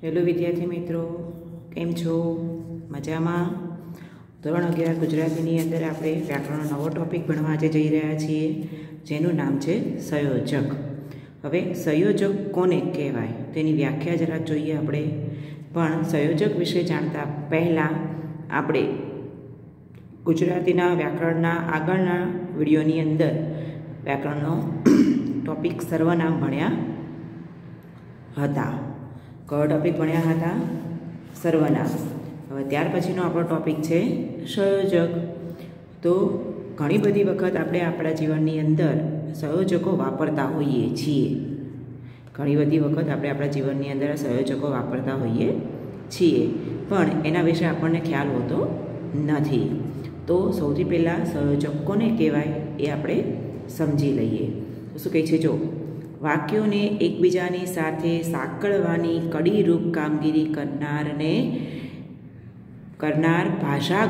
Hello વિદ્યાર્થી મિત્રો, કેમ છો? મજામાં? ધોરણ 11 ગુજરાતીની અંદર આપણે વ્યાકરણનો નવો ટોપિક ભણવા આજે જઈ રહ્યા છીએ, જેનું નામ છે સંયોજક. હવે સંયોજક કોને કહેવાય તેની વ્યાખ્યા જરા જોઈએ આપણે. પણ સંયોજક વિશે જાણતા પહેલાં આપણે ગુજરાતીના વ્યાકરણના આગળના વિડીયોની અંદર વ્યાકરણનો ટોપિક સર્વનામ ભણ્યા હતા. કયો ટોપિક ભણ્યા હતા? સર્વનામ. હવે ત્યાર પછીનો આપણો ટોપિક છે સંયોજક. તો ઘણી બધી વખત આપણે આપણા જીવનની અંદર સંયોજકો વાપરતા હોઈએ છીએ. ઘણી બધી વખત આપણે આપણા જીવનની અંદર સંયોજકો વાપરતા હોઈએ છીએ, પણ એના વિશે આપણને ખ્યાલ હોતો નથી. તો સૌથી પહેલાં સંયોજક કોને કહેવાય એ આપણે સમજી લઈએ. તો શું કહે છે? જો વાક્યોને એકબીજાની સાથે સાંકળવાની કડીરૂપ કામગીરી કરનાર ભાષા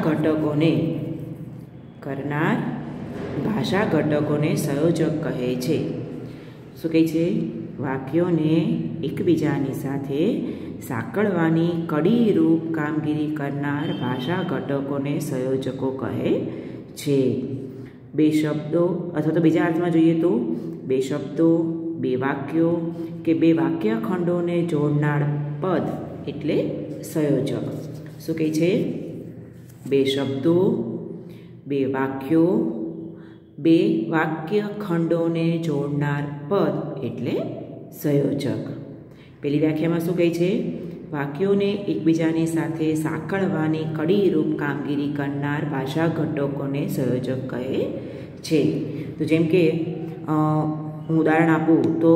ઘટકોને સંયોજક કહે છે. શું કહે છે? વાક્યોને એકબીજાની સાથે સાંકળવાની કડીરૂપ કામગીરી કરનાર ભાષા ઘટકોને સંયોજકો કહે છે. બે શબ્દો અથવા તો બીજા અર્થમાં જોઈએ તો બે શબ્દો, બે વાક્યો કે બે વાક્ય ખંડોને જોડનાર પદ એટલે સંયોજક. શું કહે છે? બે શબ્દો, બે વાક્યો, બે વાક્ય ખંડોને જોડનાર પદ એટલે સંયોજક. પેલી વ્યાખ્યામાં શું કહે છે? વાક્યોને એકબીજાની સાથે સાંકળવાની કડીરૂપ કામગીરી કરનાર ભાષા ઘટકોને સંયોજક કહે છે. તો જેમ કે હું ઉદાહરણ આપું તો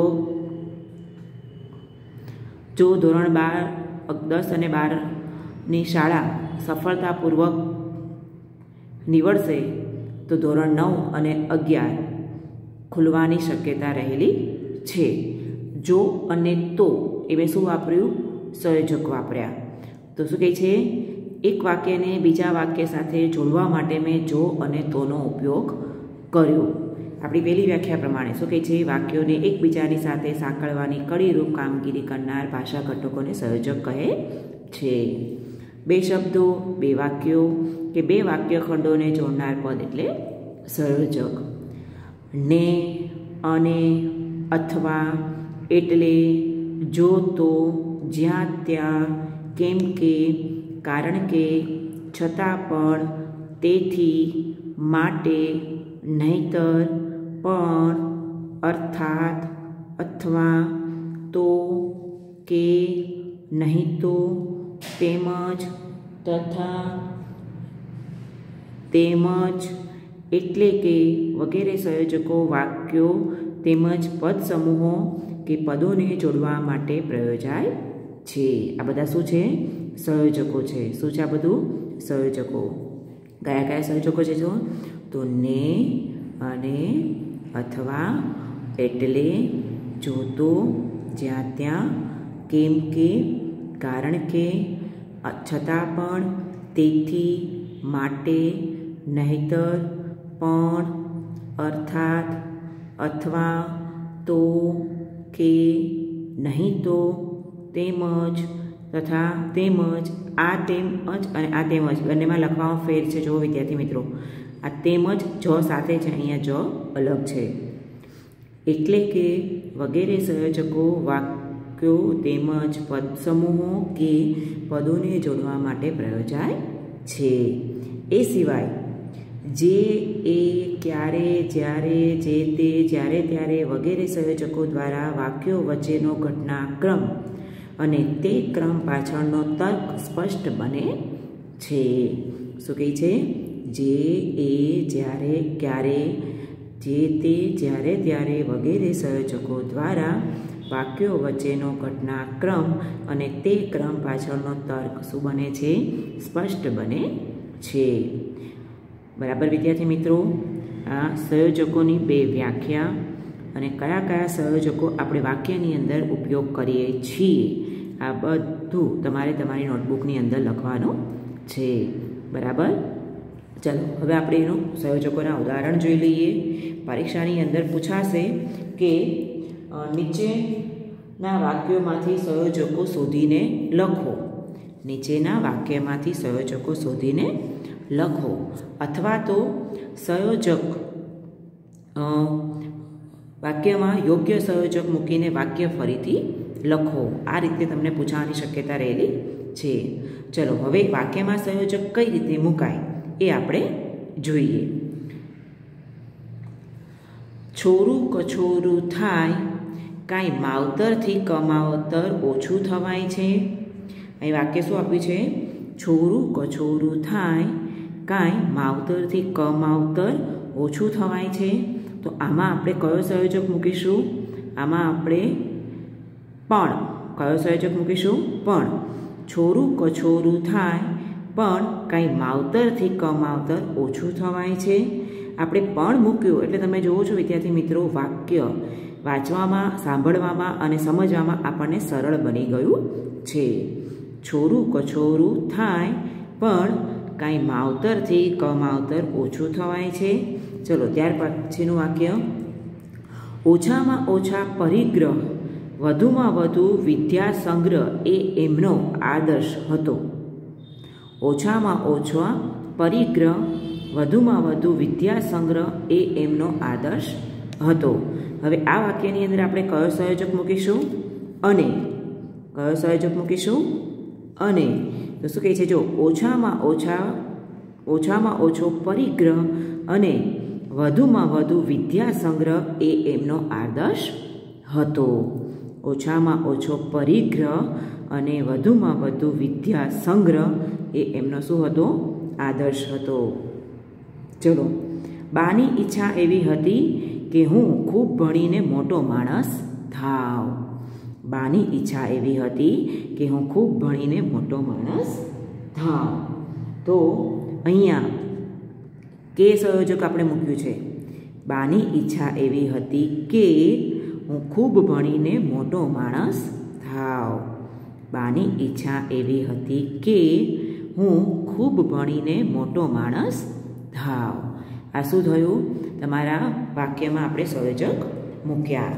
જો ધોરણ 10 અને 12ની શાળા સફળતાપૂર્વક નીવડશે તો ધોરણ 9 અને 11 ખુલવાની શક્યતા રહેલી છે. જો અને તો એ મેં શું વાપર્યું? સંયોજક વાપર્યા. તો શું કહે છે? એક વાક્યને બીજા વાક્ય સાથે જોડવા માટે મેં જો અને તોનો ઉપયોગ કર્યો. આપણી પહેલી વ્યાખ્યા પ્રમાણે શું કહે છે? વાક્યોને એકબીજાની સાથે સાંકળવાની કડીરૂપ કામગીરી કરનાર ભાષા ઘટકોને સંયોજક કહે છે. બે શબ્દો, બે વાક્યો કે બે વાક્ય ખંડોને જોડનાર પદ એટલે સંયોજક. ને, અને, અથવા, એટલે, જો તો, જ્યાં ત્યાં, કેમ કે, કારણ કે, છતાં પણ, તેથી, માટે, નહીંતર, પણ, અર્થાત, અથવા, તો, કે, નહીં તો, તેમજ, તથા, તેમજ, એટલે કે વગેરે સંયોજકો વાક્યો તેમજ પદ સમૂહો કે પદોને જોડવા માટે પ્રયોજાય છે. આ બધા શું છે? સંયોજકો છે. શું છે આ બધું? સંયોજકો. કયા કયા સંયોજકો છે? જો તો ને, અને, અથવા, એટલે, જો તો, જ્યાં ત્યાં, કેમ કે, કારણ કે, છતાં પણ, તેથી, માટે, નહીંતર, પણ, અર્થાત, અથવા, તો, કે, નહીં તો, તેમજ, તથા, તેમજ, આ તેમજ અને આ તેમજ બંનેમાં લખવામાં ફેર છે. જો વિદ્યાર્થી મિત્રો, આ તેમજ જો સાથે છે, અહીંયા જો અલગ છે. એટલે કે વગેરે સંયોજકો વાક્યો તેમજ પદ સમૂહો કે પદોને જોડવા માટે પ્રયોજાય છે. એ સિવાય જે, એ, ક્યારે, જ્યારે, જે તે, જ્યારે ત્યારે વગેરે સંયોજકો દ્વારા વાક્યો વચ્ચેનો ઘટનાક્રમ અને તે ક્રમ પાછળનો તર્ક સ્પષ્ટ બને છે. શું કહે છે? જે, એ, જ્યારે, ક્યારે, જે તે, જ્યારે ત્યારે વગેરે સંયોજકો દ્વારા વાક્યો વચ્ચેનો ઘટનાક્રમ અને તે ક્રમ પાછળનો તર્ક શું બને છે? સ્પષ્ટ બને છે. બરાબર વિદ્યાર્થી મિત્રો, આ સંયોજકોની બે વ્યાખ્યા અને કયા કયા સંયોજકો આપણે વાક્યની અંદર ઉપયોગ કરીએ છીએ, આ બધું તમારે તમારી નોટબુકની અંદર લખવાનું છે. બરાબર? ચાલો હવે આપણે એનું સંયોજકોના ઉદાહરણ જોઈ લઈએ. પરીક્ષાની અંદર પૂછાશે કે નીચે નીચેના વાક્યોમાંથી સંયોજકો શોધીને લખો. નીચેના વાક્યમાંથી સંયોજકો શોધીને લખો. અથવા તો સંયોજક વાક્યમાં યોગ્ય સંયોજક મૂકીને વાક્ય ફરીથી લખો. આ રીતે તમને પૂછવાની શક્યતા રહેલી છે. ચલો હવે વાક્યમાં સંયોજક કઈ રીતે મુકાય એ આપણે જોઈએ. છોરું કછોરું થાય, કાંઈ માવતરથી કમાવતર ઓછું થવાય છે. અહીં વાક્ય શું આપ્યું છે? છોરું કછોરું થાય, કાંઈ માવતરથી કમાવતર ઓછું થવાય છે. તો આમાં આપણે કયો સંયોજક મૂકીશું? આમાં આપણે પણ. કયો સંયોજક મૂકીશું? પણ. છોરું કછોરું થાય પણ કાંઈ માવતરથી કમાવતર ઓછું થવાય છે. આપણે પણ મૂક્યું એટલે તમે જોવો છો વિદ્યાર્થી મિત્રો, વાક્ય વાંચવામાં, સાંભળવામાં અને સમજવામાં આપણને સરળ બની ગયું છે. છોરું કછોરું થાય પણ કાંઈ માવતરથી કમાવતર ઓછું થવાય છે. ચલો ત્યાર પછીનું વાક્ય, ઓછામાં ઓછા પરિગ્રહ, વધુમાં વધુ વિદ્યા સંગ્રહ એ એમનો આદર્શ હતો. ઓછામાં ઓછા પરિગ્રહ, વધુમાં વધુ વિદ્યા સંગ્રહ એ એમનો આદર્શ હતો. હવે આ વાક્યની અંદર આપણે કયો સંયોજક મૂકીશું? અને. કયો સંયોજક મૂકીશું? અને. તો શું કહે છે? જો ઓછામાં ઓછો પરિગ્રહ અને વધુમાં વધુ વિદ્યા સંગ્રહ એ એમનો આદર્શ હતો. ઓછામાં ઓછો પરિગ્રહ અને વધુમાં વધુ વિદ્યા સંગ્રહ એ એમનો શું હતો? આદર્શ હતો. ચલો, બાની ઈચ્છા એવી હતી કે હું ખૂબ ભણીને મોટો માણસ થાવ. બાની ઈચ્છા એવી હતી કે હું ખૂબ ભણીને મોટો માણસ થાવ. તો અહીંયા કે સંયોજક આપણે મૂક્યું છે. બાની ઈચ્છા એવી હતી કે હું ખૂબ ભણીને મોટો માણસ થાવ. બાની ઈચ્છા એવી હતી કે હું ખૂબ ભણીને મોટો માણસ થાવ. આ શું થયું? તમારા વાક્યમાં આપણે સંયોજક મૂક્યા.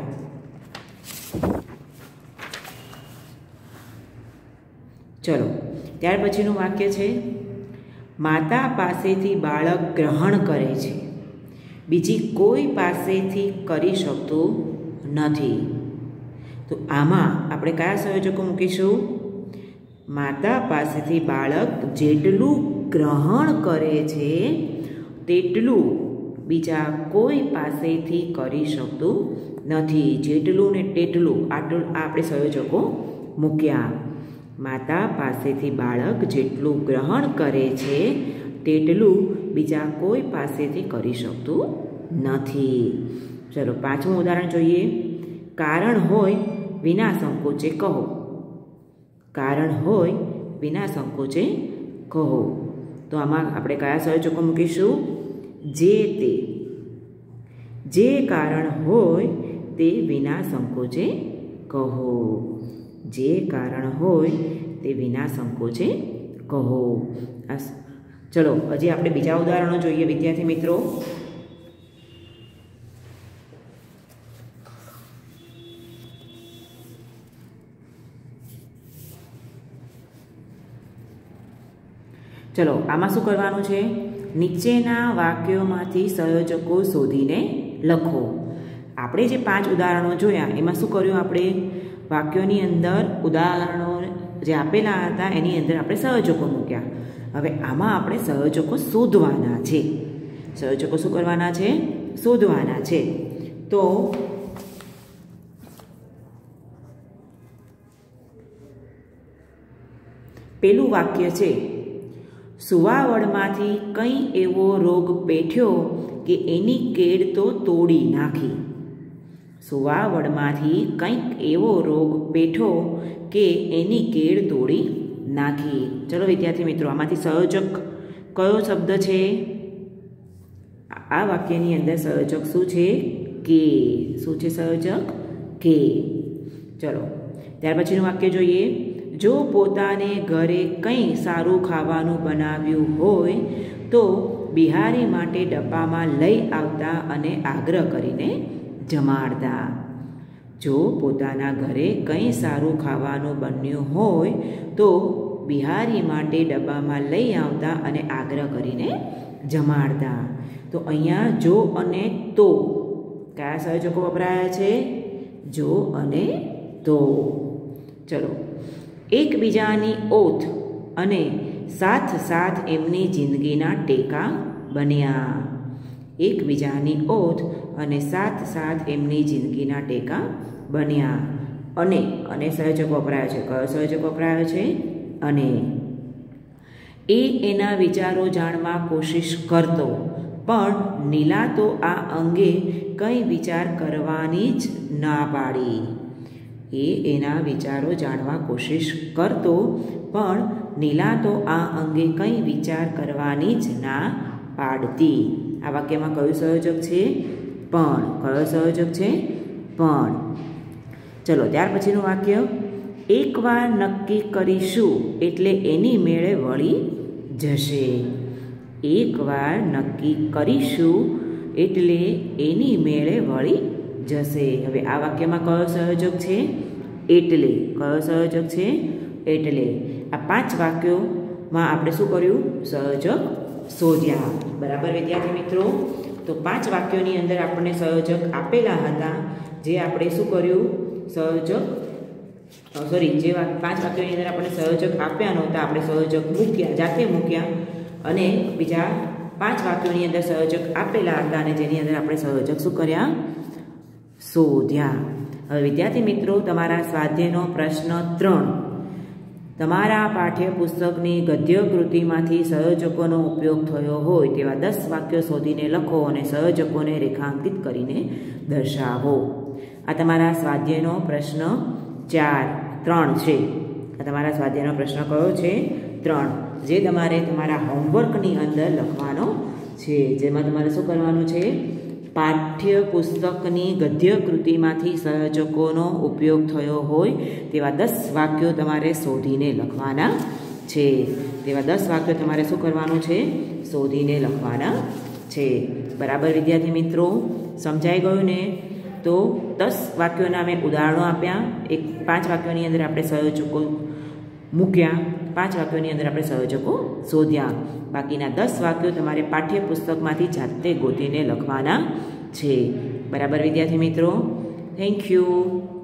ચલો ત્યાર પછીનું વાક્ય છે, માતા પાસેથી બાળક ગ્રહણ કરે છે, બીજી કોઈ પાસેથી કરી શકતું નથી. તો આમાં આપણે કયા સંયોજકો મૂકીશું? માતા પાસેથી બાળક જેટલું ગ્રહણ કરે છે તેટલું બીજા કોઈ પાસેથી કરી શકતું નથી. જેટલું ને તેટલું આપણે સંયોજકો મૂક્યા. માતા પાસેથી બાળક જેટલું ગ્રહણ કરે છે તેટલું બીજા કોઈ પાસેથી કરી શકતું નથી. ચલો પાંચમું ઉદાહરણ જોઈએ. કારણ હોય વિના સંકોચે કહો. કારણ હોય વિના સંકોચે કહો. તો આમાં આપણે કયા સંયોજકો મૂકીશું? જે તે. જે કારણ હોય તે વિના સંકોચે કહો. જે કારણ હોય તે વિના સંકોચે કહો. ચલો હજી આપણે બીજા ઉદાહરણો જોઈએ વિદ્યાર્થી મિત્રો. ચલો આમાં શું કરવાનું છે? નીચેના વાક્યોમાંથી સંયોજકો શોધીને લખો. આપણે જે 5 ઉદાહરણો જોયા એમાં શું કર્યું? આપણે વાક્યોની અંદર ઉદાહરણો જે આપેલા હતા એની અંદર આપણે સંયોજકો મૂક્યા. હવે આમાં આપણે સંયોજકો શોધવાના છે. સંયોજકો શું કરવાના છે? શોધવાના છે. તો પેલું વાક્ય છે, સુવાવડમાંથી કંઈ એવો રોગ પેઠ્યો કે એની કેડ તો તોડી નાખી. સુવાવડમાંથી કંઈક એવો રોગ પેઠો કે એની કેડ તોડી નાખી. ચલો વિદ્યાર્થી મિત્રો, આમાંથી સંયોજક કયો શબ્દ છે? આ વાક્યની અંદર સંયોજક શું છે? કે. શું છે સંયોજક? કે. ચલો ત્યાર પછીનું વાક્ય જોઈએ. જો પોતાને ઘરે કંઈ સારું ખાવાનું બનાવ્યું હોય તો બિહારી માટે ડબ્બામાં લઈ આવતા અને આગ્રહ કરીને જમાડતા. જો પોતાના ઘરે કંઈ સારું ખાવાનું બન્યું હોય તો બિહારી માટે ડબ્બામાં લઈ આવતા અને આગ્રહ કરીને જમાડતા. તો અહીંયા જો અને તો કયા સંયોજકો વપરાયા છે? જો અને તો. ચલો, એકબીજાની ઓથ અને સાથ સાથ એમની જિંદગીના ટેકા બન્યા. એકબીજાની ઓથ અને સાથ સાથ એમની જિંદગીના ટેકા બન્યા. અને સંયોજક વપરાયો છે. કયો સંયોજક વપરાયો છે? અને. એ એના વિચારો જાણવા કોશિશ કરતો, પણ નીલા તો આ અંગે કંઈ વિચાર કરવાની જ ના પાડી. એ એના વિચારો જાણવા કોશિશ કરતો, પણ નીલા તો આ અંગે કંઈ વિચાર કરવાની જ ના પાડતી. આ વાક્યમાં કયું સંયોજક છે? પણ. કયો સંયોજક છે? પણ. ચલો, ત્યાર પછીનું વાક્ય. એકવાર નક્કી કરીશું એટલે એની મેળે વળી જશે. એકવાર નક્કી કરીશું એટલે એની મેળે વળી જશે. હવે આ વાક્યમાં કયો સંયોજક છે? એટલે. કયો સંયોજક છે? એટલે. આ 5 વાક્યોમાં આપણે શું કર્યું? સંયોજક શોધ્યા. બરાબર વિદ્યાર્થી મિત્રો? તો 5 વાક્યોની અંદર આપણને સંયોજક આપેલા હતા, જે આપણે શું કર્યું? સંયોજક જે 5 વાક્યોની અંદર આપણને સંયોજક આપ્યા નહોતા, આપણે સંયોજક મૂક્યા, જાતે મૂક્યા. અને બીજા 5 વાક્યોની અંદર સંયોજક આપેલા હતા અને જેની અંદર આપણે સંયોજક શું કર્યા? શોધ્યા. હવે વિદ્યાર્થી મિત્રો, તમારા સ્વાધ્યાયનો પ્રશ્ન 3. તમારા પાઠ્યપુસ્તકની ગદ્ય કૃતિમાંથી સંયોજકોનો ઉપયોગ થયો હોય તેવા 10 વાક્યો શોધીને લખો અને સંયોજકોને રેખાંકિત કરીને દર્શાવો. આ તમારા સ્વાધ્યાયનો પ્રશ્ન 3 છે. આ તમારા સ્વાધ્યાયનો પ્રશ્ન કયો છે? 3, જે તમારે તમારા હોમવર્કની અંદર લખવાનો છે. જેમાં તમારે શું કરવાનું છે? પાઠ્યપુસ્તકની ગદ્ય કૃતિમાંથી સંયોજકોનો ઉપયોગ થયો હોય તેવા 10 વાક્યો તમારે શોધીને લખવાના છે. તેવા 10 વાક્યો તમારે શું કરવાનું છે? શોધીને લખવાના છે. બરાબર વિદ્યાર્થી મિત્રો? સમજાઈ ગયું ને? તો 10 વાક્યોના મેં ઉદાહરણો આપ્યા. 5 વાક્યોની અંદર આપણે સંયોજકો મૂક્યા, 5 વાક્યોની અંદર આપણે સંયોજકો શોધ્યા. બાકીના 10 વાક્યો તમારે પાઠ્યપુસ્તકમાંથી જાતે ગોતીને લખવાના છે. બરાબર વિદ્યાર્થી મિત્રો? Thank you.